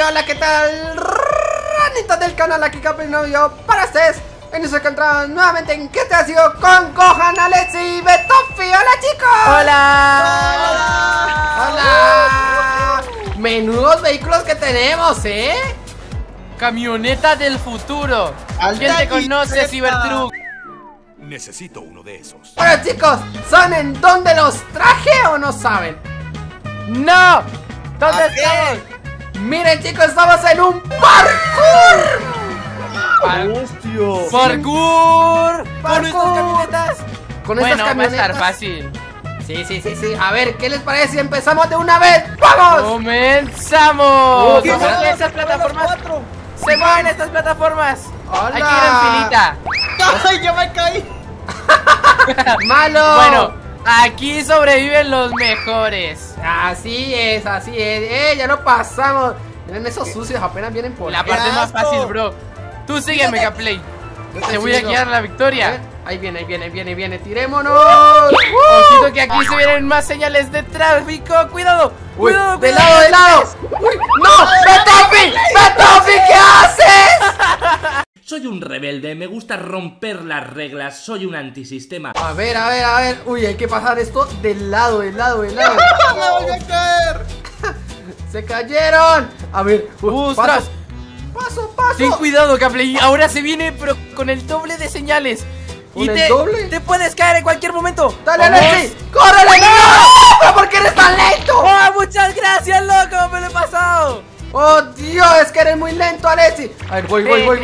hola, ¿qué tal? Ranitas del canal, aquí Capley Novio para ustedes. Y nos encontramos nuevamente en ¿Qué te ha sido? Con Gohan, Alexi y Betofi. ¡Hola, chicos! ¡Hola! ¡Hola! Menudos vehículos que tenemos, ¿eh? Camioneta del futuro. ¿Quién te conoce, Cybertruck? Necesito uno de esos. Bueno, chicos, ¿saben dónde los traje o no saben? ¡No! ¿Dónde estamos? Miren, chicos, estamos en un parkour. ¡Hostia! ¡Parkour! ¿Con estas camionetas? Con Bueno, estas camionetas. va a estar fácil. Sí. A ver, ¿qué les parece si empezamos de una vez? ¡Vamos! ¡Comenzamos! ¿Qué ¿Verdad son? que esas plataformas? ¡Se mueven estas plataformas! ¡Hola! Hay que ir en filita. ¡Ay, ya me caí! ¡Malo! Bueno, aquí sobreviven los mejores. Así es. Ya no pasamos. Miren esos sucios, apenas vienen por La aquí. parte más asco! fácil, bro. Tú sígueme, Capley. Yo Te voy a sigo. guiar la victoria. Ahí viene. ¡Tirémonos! Ojito que aquí se vienen más señales de tráfico. ¡Cuidado! Uy, ¡Cuidado! ¡de cuidado! lado! ¡Uy! ¡No! ¡Betofi! ¿Qué haces? Soy un rebelde, me gusta romper las reglas, soy un antisistema. A ver. Uy, hay que pasar esto del lado. ¡Me volví a caer! ¡Se cayeron! A ver, ¡Ostras! Paso. Ten cuidado, Capley. Ahora se viene, pero con el doble de señales. ¿Con el doble? te puedes caer en cualquier momento. ¡Dale, ¡Vamos! Alexi! ¡Córrele! ¡No! ¿Pero por qué eres tan lento? ¡Oh, muchas gracias, loco! ¡Me lo he pasado! ¡Oh, Dios! Es que eres muy lento, Alexi. A ver, voy.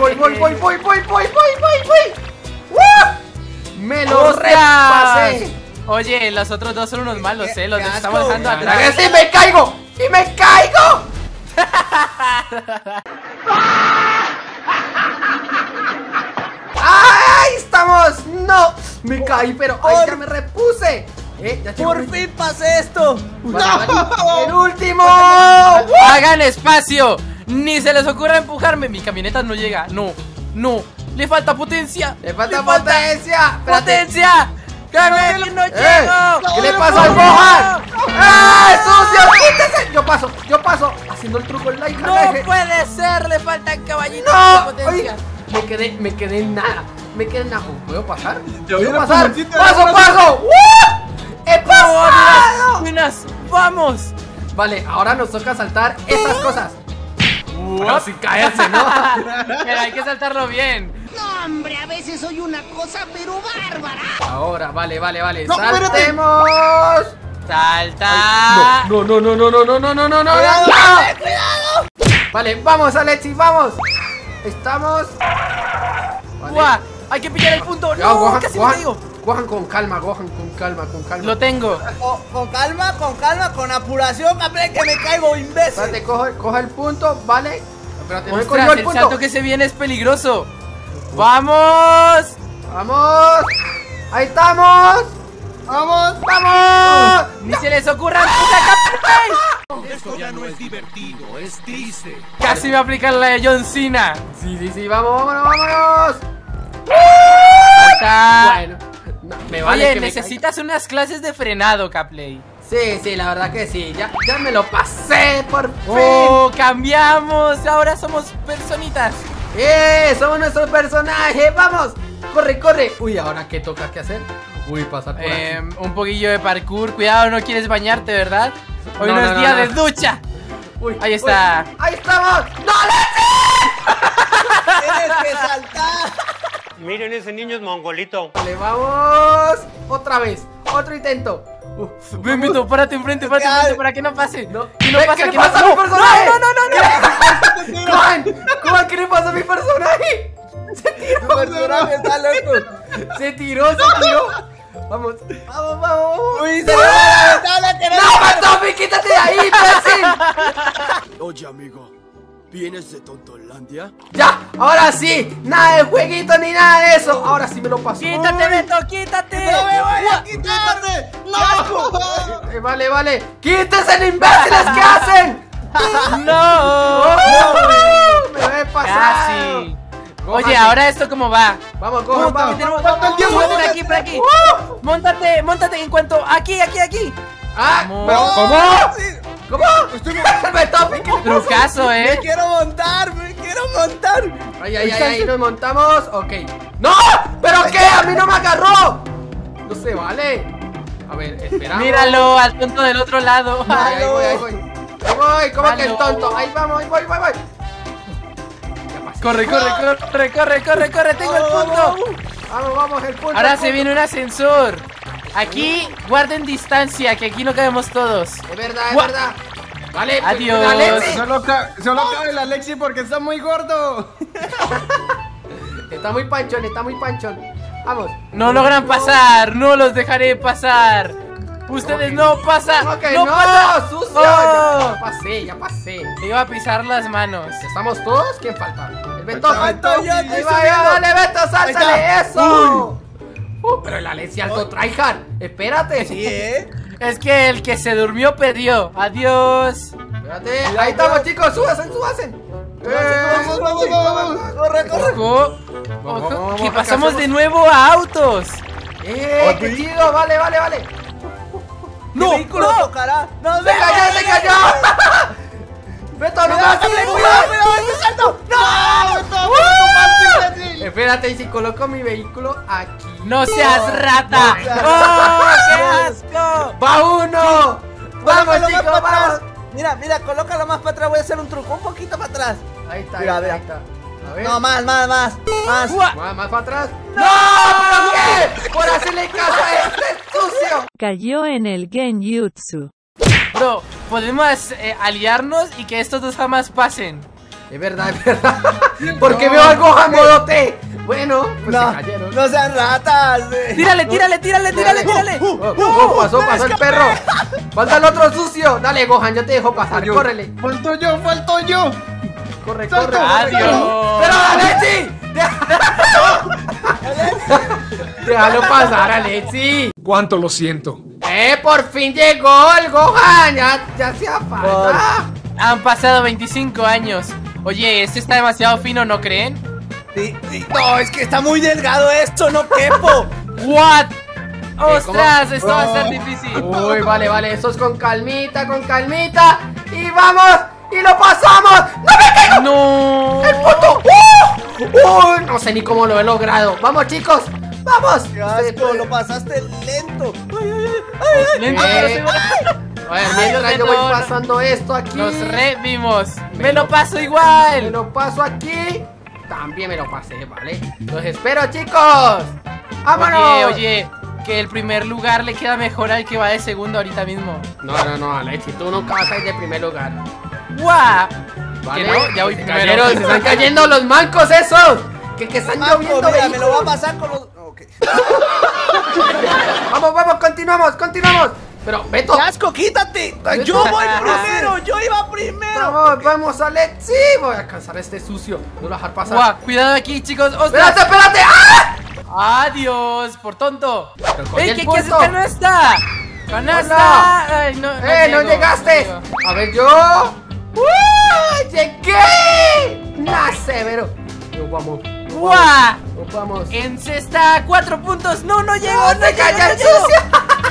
¡Me lo ¡Ostras! repasé! Oye, los otros dos son unos malos, los qué estamos asco. dejando ¡Mira atrás. que sí me caigo! ¡Y me caigo! ¡Ay! ¡Estamos! ¡No! Me caí, pero ¡ay, ya me repuse! Ya tengo ¡Por fin pasé esto! Vale, ¡No! ¡el último! ¡Hagan espacio! ¡Ni se les ocurra empujarme! Mi camioneta no llega. No. ¡Le falta potencia! ¡Le falta potencia! ¡Espérate! ¡Potencia! ¡Cabrón, no llego! ¿Qué le pasa al Gohan? ¡Sucio! ¡Quítese! Yo paso haciendo el truco en la hija. ¡No puede ser! ¡Le faltan caballitos de ¡No! potencia! Ay, me quedé en nada. ¿Puedo pasar? Te voy ¿Puedo a pasar? poner- ¡Paso! ¡He pasado! ¡Buenas! ¡Vamos! Vale, ahora nos toca saltar estas cosas. Casi caerse, ¿no? Pero hay que saltarlo bien. No, hombre, a veces soy una cosa, pero bárbara. Ahora, vale. No, espérate. ¡Saltemos! ¡Salta! No. ¡Cuidado! Vale, vamos, Alexi, vamos. Estamos. Vale. ¡Guau! ¡Hay que pillar el punto! Ya, ¡No! Gohan, ¡Casi me caigo! Gohan, con calma, con calma. Lo tengo. Con calma, con apuración, Capley, que me caigo, imbécil. Espérate, coja el punto, ¿vale? Espérate, no he ¡Ostras! cogido el El punto. salto que se viene es peligroso. ¡Vamos! ¡Vamos! ¡Ahí estamos! ¡Vamos! ¡Vamos! ¡Ni se les ocurra empujar, Capley! Esto ya no es divertido, es triste. Casi me aplican la de John Cena. Sí, vámonos. Salta. Bueno, no, me vale Oye, que me necesitas unas clases de frenado, Capley. caiga. Sí, la verdad que sí. Ya me lo pasé, por fin. ¡Oh! ¡Cambiamos! Ahora somos personitas. Somos nuestro personaje. ¡Vamos! ¡Corre! Uy, ¿ahora qué toca que hacer? Uy, pasar por aquí. Un poquillo de parkour. Cuidado, no quieres bañarte, ¿verdad? Hoy no, No, es no, día no. de ducha. Uy, ahí está. ¡Ahí estamos! ¡No, ¡Tienes que saltar! Miren, ese niño es mongolito. Vale, vamos. Otra vez. Otro intento. Ven, Vito, párate enfrente para que no pase. No. ¿Qué no Ve, pasa? ¿qué le ¿Qué pasa a mi personaje? No. Gohan, ¿qué le pasa a mi personaje? Tu personaje está loco. Se tiró. Vamos. ¡Uy, se me va la ventana que ¡No, Betofi! ¡Quítate de ahí, imbécil! Oye, amigo, ¿vienes de Tontolandia? Ya, ahora sí. Nada de jueguito ni nada de eso. Ahora sí me lo paso. ¡Quítate, Beto, quítate! ¡No me voy a quitar! ¡No! Vale. ¡Quítese, imbéciles! ¿Qué hacen? ¡No! Me voy a pasar. Casi. Oye, ¿ahora esto cómo va? Vamos, Gohan, vamos. ¿Cuánto el tiempo? Por aquí. Móntate en cuanto... Aquí. Ah, Vamos. pero ¿cómo? ¿Cómo? El Betofi, ¿qué le pasa? Trucazo, Me quiero montar, me quiero montar. Ay, nos montamos. Ok. ¡No! ¿Pero qué? ¡A mí no me agarró! No se vale. A ver, esperamos. Míralo, al tonto del otro lado. Ahí voy. Ahí voy, ¿cómo que el tonto? Ahí vamos, ahí voy. Corre, tengo el punto. Vamos, el punto. Ahora se viene un ascensor. Aquí guarden distancia, que aquí no cabemos todos. Es verdad. Vale, adiós. Alexi. Solo cabe el Alexi porque está muy gordo. Está muy panchón. Vamos. No logran pasar, no los dejaré pasar. Ustedes no pasan. No, pasan. sucio. Oh. Ya pasé. Le iba a pisar las manos. ¿Estamos todos? ¿Quién falta? El Beto. Falto yo, Ahí va, dale, Beto, sáltale. Eso. Pero el Alexi alto tryhard. Espérate. Sí, Es que el que se durmió perdió. Adiós. Espérate. Ahí estamos, chicos. Súbanse. Vamos. Corre. Ojo, que pasamos de nuevo a autos. Qué chido. Vale. No, vehículo tocará. No, ¡Se cayó! ¡Beto, no más! ¡Cuidado! ¡No! Espérate, y si coloco mi vehículo aquí. ¡No seas rata! ¡Oh, qué asco! ¡Va uno! ¡Vamos, Colócalo chicos, más para vamos! atrás. Mira, colócalo más para atrás. Voy a hacer un truco, un poquito para atrás. Ahí está, Mira, ahí mira. está. A ver. No, más. Más para atrás. ¡No! ¿Pero qué? ¡Por hacerle caso a este sucio! Cayó en el genjutsu. Bro, podemos aliarnos y que estos dos jamás pasen. Es verdad. Porque veo al Gohan modo T. Bueno, pues se No, cayeron. no sean ratas. Tírale. Pasó el perro. Falta el otro sucio. Dale, Gohan, yo te dejo pasar. Córrele. Falto yo. Corre. Adiós. ¡Pero Alexi! Déjalo pasar, Alexi. ¿Cuánto lo siento? Por fin llegó el Gohan. Ya hacía falta. Han pasado 25 años. Oye, este está demasiado fino, ¿no creen? Sí. No, es que está muy delgado esto, no quepo. What? ¡Ostras! Esto va a ser difícil. Uy, vale, eso es con calmita. Y vamos, y lo pasamos. ¡No me caigo! ¡No! ¡El puto! No sé ni cómo lo he logrado. Vamos, chicos, vamos. Qué asco, lo pasaste lento. Lento, pero seguro. A ver, mientras yo voy pasando esto aquí. Nos revimos. Me lo paso igual. Me lo paso aquí. También me lo pasé, ¿vale? Los espero, chicos. ¡Vámonos! Oye, que el primer lugar le queda mejor al que va de segundo ahorita mismo. No, Alexi, tú nunca vas a ir de primer lugar. ¡Guau! ¿Vale? Que no, ya voy se primero. cayeron, se están cayendo los mancos esos. Que están lloviendo Mira, me lo voy a vehículos. pasar con los... Ok. Vamos, continuamos. Pero, Beto. ¡Qué asco, quítate! Yo voy primero, yo iba primero. Vamos, Alexi. Voy a alcanzar a este sucio. No lo voy a dejar pasar. ¡Guau! Cuidado aquí, chicos. ¡Ostras! ¡Espérate! ¡Ah! ¡Adiós! ¡Por tonto! cogí ¡Ey, el qué punto. haces, canasta! ¡Canasta! Hola. ¡Ay, no! No llegaste. llego. A ver, yo. ¡Llegué! Severo. ¡Guau! Vamos. En cesta 4 puntos. ¡No, no llego! ¡No te callas, sucio!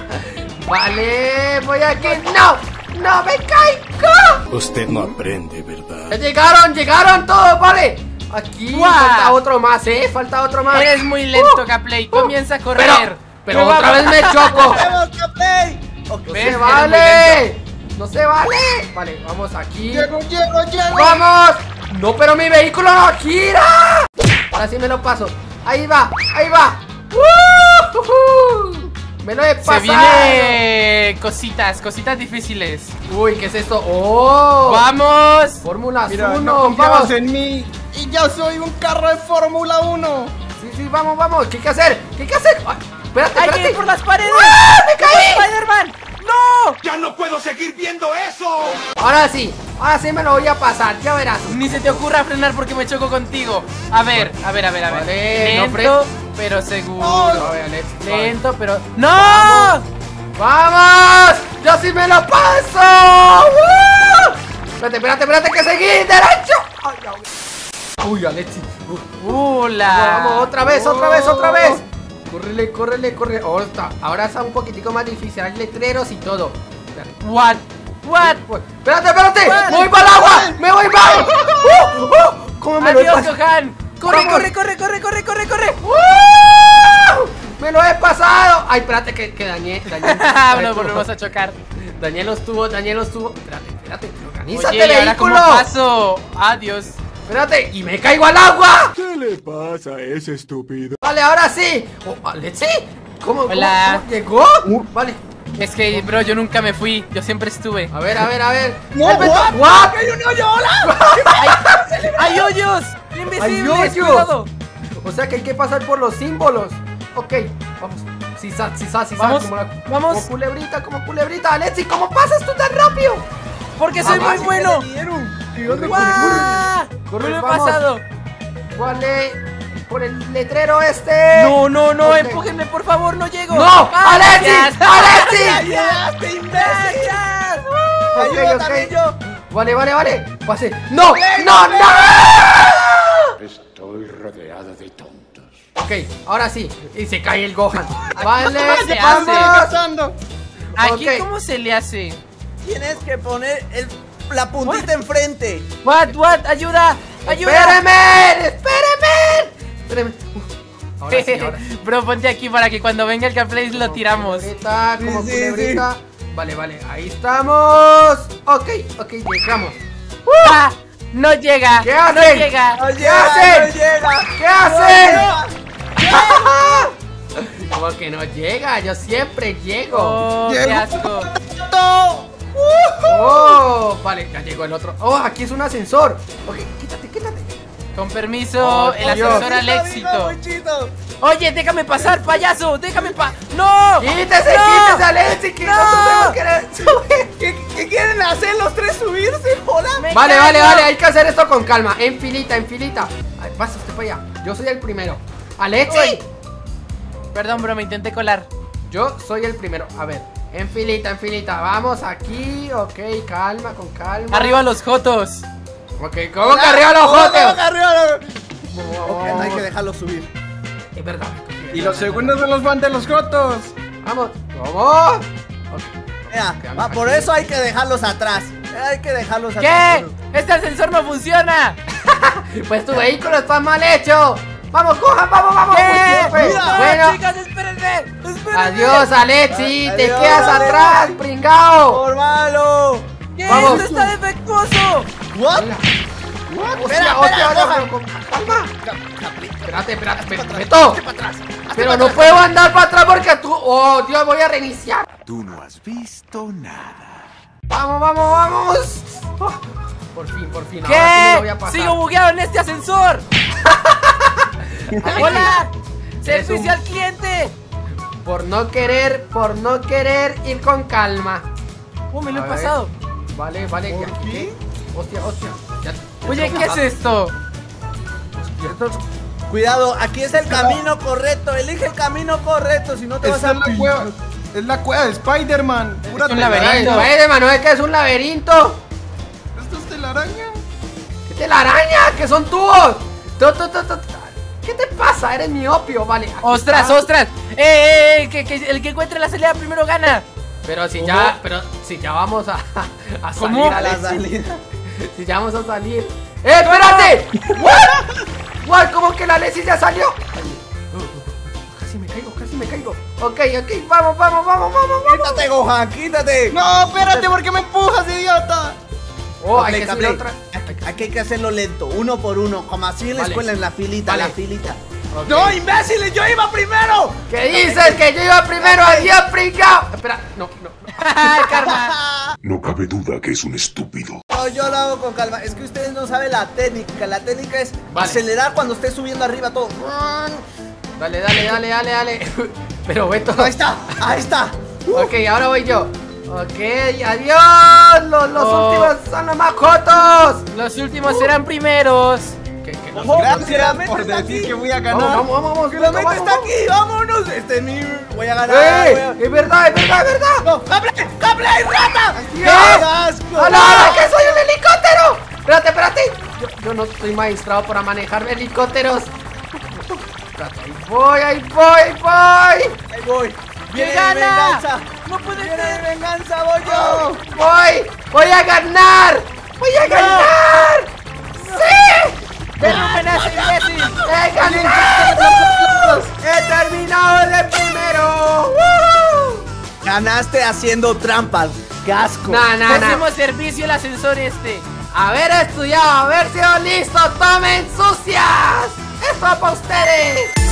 Vale, voy aquí. ¡No me caigo! Usted no aprende, ¿verdad? Ya llegaron todos, vale. Aquí ¡Guau! falta otro más, falta otro más. Eres muy lento, Caplay. Comienza a correr. Pero otra vez me choco. ¡Vamos, Caplay! No ¿Ves? se Eres vale. No se vale. Vale, vamos aquí. Llego. ¡Vamos! No, pero mi vehículo no gira. Ahora sí me lo paso. Ahí va. Me lo he pasado. Se viene cositas difíciles. Uy, ¿qué es esto? ¡Oh! ¡Vamos! Fórmula 1. Mira, no confiabas Vamos. en mí. Y yo soy un carro de Fórmula 1. Sí, vamos. ¿Qué hay que hacer? Ay, espérate. ¡Hay que ir por las paredes! ¡Ah, me caí! ¡Spider-Man! ¡No! ¡Ya no puedo seguir viendo eso! Ahora sí me lo voy a pasar, ya verás. Ni se te ocurra frenar porque me choco contigo. A ver. Vale, no Lento, pero seguro. A ver, Alex, Lento, pero... ¡No! ¡Vamos! ¡Yo sí me lo paso! Espérate, que seguí derecho. Uy, Alexi. ¡Hola! Vamos, otra vez. Córrele. Ahora está un poquitico más difícil. Hay letreros y todo. What? What? Espérate. Me voy para el agua. Me voy para. ¿Cómo me lo he Adiós, pasado? Gohan. Corre, Vamos. corre. Me lo he pasado. Ay, espérate que dañé. Nos volvemos a chocar. Dañé los tubos. Espérate. Organízate, Oye, ¿y ahora cómo vehículo. paso? Adiós. Espérate, y me caigo al agua. ¿Qué le pasa a ese estúpido? Vale, ahora sí. Alexi, ¿cómo Hola. llegó? Vale. Es que, bro, yo nunca me fui. Yo siempre estuve. A ver. No, El Beto- what? ¡Hay un hoyo! ¡Hola! ¡Hay hoyos! ¡Hay ¡Invisibles! hoyos! ¡Cuidado! O sea que hay que pasar por los símbolos. Ok, vamos. Sí, Vamos, vamos. Como culebrita. Alexi, ¿cómo pasas tú tan rápido? Porque soy muy bueno. ¡Guau! Corre, Me lo he vamos. pasado. Vale, por el letrero este. No, Ok. empújenme, por favor, no llego. ¡No! ¡Ah, ¡Alexi! gracias! ¡Alexi! ¡Llegaste, imbécil! Ok, Ayuda ok. también yo. Vale. Pase. ¡No! Estoy rodeado de tontos. Ok, ahora sí. Y se cae el Gohan. Vale, se hace? vamos. ¿Aquí Ok. cómo se le hace? Tienes que poner la puntita enfrente. What? ¡Ayuda! Espéreme. Ahora sí. Bro, ponte aquí para que cuando venga el gameplay lo tiramos. Como Sí, culebrita. Vale, ahí estamos. Ok, llegamos. ¡Ah! No llega. ¿Qué hacen? No llega. ¡No ¿Qué llega! hacen? ¡No llega! ¿Qué hacen? ¡No Como que no llega, yo siempre llego. Oh, qué asco. Oh, vale, ya llegó el otro. Oh, aquí es un ascensor. Ok, quítate. Con permiso, Oh, el Dios. ascensor llega! Alexito. Monchito! Oye, déjame pasar, payaso. ¡No! Quítese, Alexi, que No. nosotros queremos subir. ¿Qué quieren hacer los tres subirse? ¡Hola! Me Vale, caigo. hay que hacer esto con calma. En filita. Ay, pasa usted para allá. Yo soy el primero. Alexi, Uy. Perdón, bro, me intenté colar. yo soy el primero. A ver, en filita. Vamos aquí, ok, con calma. Arriba los jotos. Ok, ¿cómo que arriba los jotes? Ok, no hay que dejarlo subir. Es verdad. Y los segundos de los van de los jotos. Vamos, ¿cómo? Ok. Mira, Quedamos por aquí. eso hay que dejarlos atrás. Hay que dejarlos ¿Qué? atrás. Este ascensor no funciona. Pues tu vehículo está mal hecho. Vamos, Gohan, vamos. ¿Qué? Pues, No, bueno, chicos, espérenme. adiós, Alexi. Te Adiós, quedas Alexi. atrás, pringao. ¡Por malo! ¿Qué? Vamos. Esto está defectuoso. ¿What? Hostia, Gohan. calma. Espérate, Beto. Pero no puedo andar para atrás porque tú. Oh, Dios, voy a reiniciar. Tú no has visto nada. Vamos. Oh, por fin. Ahora sí me lo voy ¿Qué? a pasar. Sigo bugueado en este ascensor. Alexi, Hola. eres Servicio al cliente. Por no querer ir con calma. Me lo A he ver. pasado. Vale. ¿Qué? Hostia. Ya Oye, te ¿qué lo es he esto? pasado. Cuidado, aquí es el camino correcto. Elige el camino correcto, si no te vas Esta a es la cueva. Es la cueva de Spider-Man. Pura un telaraña. laberinto. Spider-Man, ¿no es que es un laberinto? Esto es telaraña. ¿Qué telaraña? ¿Qué son tubos? ¿Qué te pasa? Eres miopio, vale. aquí ¡Ostras! está. Que el que encuentre la salida primero gana. Pero si ya vamos a ¿Cómo? salir, la Alexi. salida. Si ya vamos a salir. ¡Espérate! ¿What? ¿Cómo que la Alexi ya salió? Casi me caigo. Ok, vamos. Quítate, Gohan, quítate. No, espérate, ¿por qué me empujas, idiota? Oh, Ok, hay que subir Capley, otra. Aquí hay que hacerlo lento, uno por uno, como así en la Vale. escuela, en la filita, Vale. la filita. Ok. ¡No, imbéciles! ¡Yo iba primero! ¿Qué dices? Que yo iba primero. ¡Adiós, pringao! Espera, no. Karma. No cabe duda que es un estúpido. No, yo lo hago con calma. Es que ustedes no saben la técnica. La técnica es Vale. acelerar cuando estés subiendo arriba todo. Dale. Pero Beto. Ahí está. Ok, ahora voy yo. Ok, adiós. Los Oh. últimos son los más jotos. Los últimos serán primeros. Que los Ojo, Gracias Finalmente por está decir aquí. que voy a ganar. Vamos. ¡Que la mente está aquí! ¡Vámonos! Este es mi... Voy a ganar. Es verdad. ¡No! ¡Capley, rata! ¿Qué? ¡Qué asco! ¡Hala, que soy un helicóptero! Espérate. Yo no estoy maestrado para manejar helicópteros. Espérate, ahí voy. Ahí voy. ¿Quién Viene gana? venganza. No puede Viene ser. venganza, voy yo. Voy. ¡Voy a ganar! ¡Voy a ganar! ¡Sí! ¡Derrumben a ese imbécil! ¡He ganado! ¡He terminado de primero! ¡Woo! Ganaste haciendo trampas. ¡Qué asco! Hacemos servicio el ascensor este. Haber estudiado, haber sido listo, tomen sucias. Esto para ustedes.